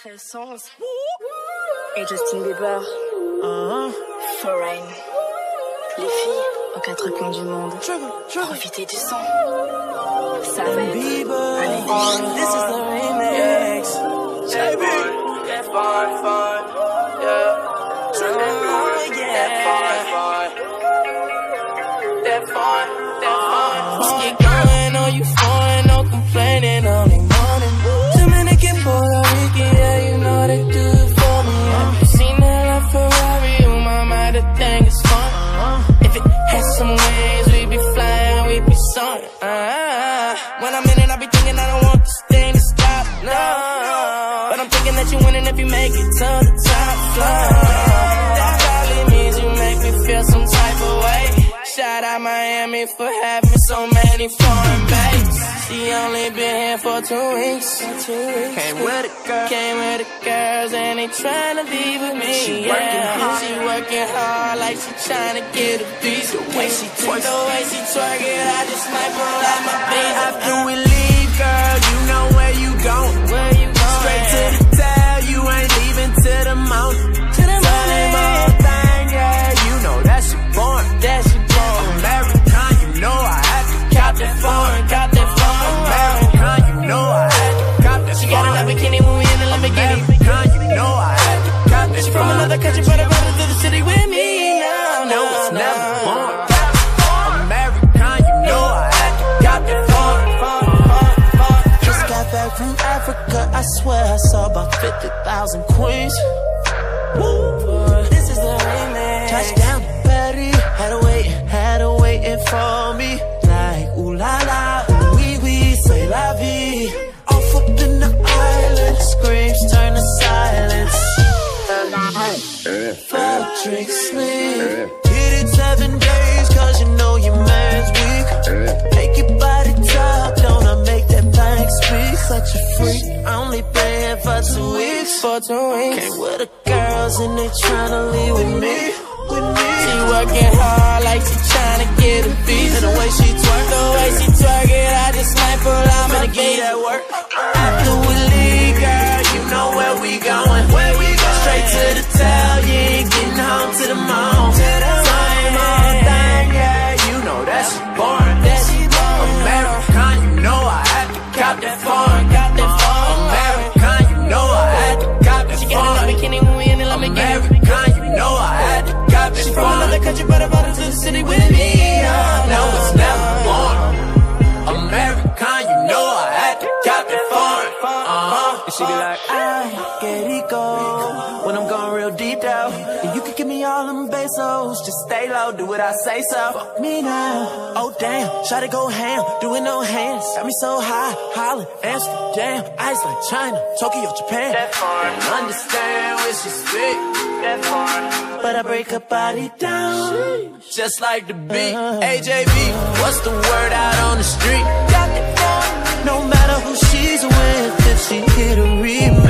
Essence et Justin Bieber. Foreign. Les filles aux quatre coins du monde. Profitez du son. Ça va être un This is the remix. JB. That fine, yeah. That fine. Let's get going, oh you foreign, no complaining, only morning. Dominican, Puerto Rican, yeah, you know they do it for me. Have you seen that La Ferrari? Oh my mind, the thing is fun. If it had some wings, we be flying, we be soaring. When I'm in it, I be thinking I don't want this thing to stop, no. But I'm thinking that you winning if you make it to the top floor. That probably means you make me feel some type of way. Shout out Miami for having so many foreign babes. She only been here for 2 weeks. Came with the girls and they tryna be with me. She working hard like she tryna get a piece. The way she twerk it, I just might pull out my beat. After we leave, girl, you know where you going. Straight to the tail, you ain't leaving to the mountain. Same old thing, yeah, you know that shit boring. American, you know I had to cop that foreign. American, you know I had to cop that foreign. She got a Lamborghini when we in the Lamborghini. American, you know I had to cop that. She from another country, but I brought her to the city with me. No, it's never boring. American, you know I had to cop that foreign. Just got back from Africa, I swear I saw about 50,000 queens. Woo, this is the remix. Touchdown to Paris, had her waiting for me. Like ooh la la, ooh wee wee, say la vie. Off up in the island, screams turn to silence. 4 drinks sleep. Hit it 7 days, cause you know your man's weak. Make your body talk, don't I make that thing speak? Such a freak, I only been here for 2 weeks. Came with the girls and they tryna leave with me. She working hard like she tryna get a piece. And the way she twerk it, I just might pull out my beat at work. After we leave, girl, you know where we going. Straight to the tail, you ain't getting home to the moon. Same old thing, yeah, you know that shit boring. American, you know I had to cop that foreign. American, you know I had to cop that foreign. She got a Lamborghini when we in the Lamborghini. American, you know I had to cop that foreign. She from another country, but I brought her to the city with me. No, it's never boring. American, you know I had to cop that foreign. And she be like, I get it go when I'm going real deep down. And you can give me all them pesos, just stay low, do what I say so. Fuck me now, oh damn, shawty go ham, do it no hands. Got me so high, Holland, Amsterdam, ice like China, Tokyo, Japan. That foreign, understand when she speak. That foreign, but I break her body down, just like the beat. AJB, what's the word out on the street? Got that foreign, no matter who she's with, if she hit a remix.